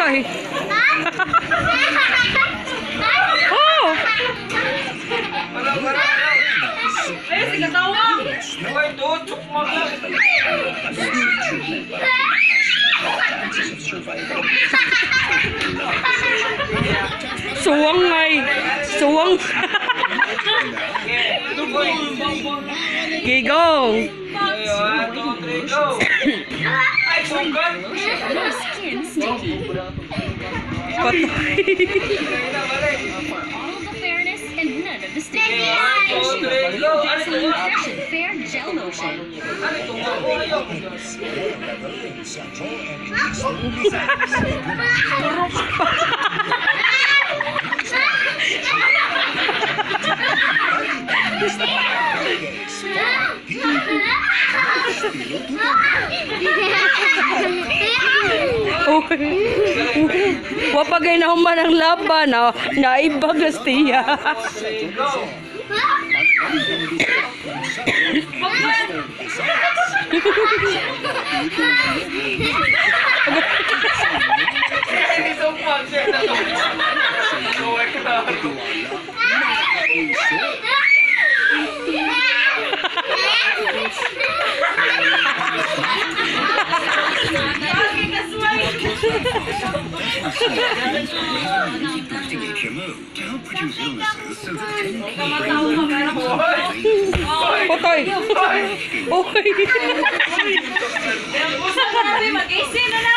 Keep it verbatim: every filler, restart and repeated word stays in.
Ay! Oh! Eh, sige tawang! Uy, tutok mo ka! Suwang ngay! Suwang! Gigong! One, two, three, go! Ay, sugat! Patay! All the fairness and none of the state. One, two, three, go! Ano ito mo? Fair gel lotion. Ano ito mo? Oh, ayaw! Wapagay na human ang laban na naibagas tiya. Patay! Okay! Mag-isin na na!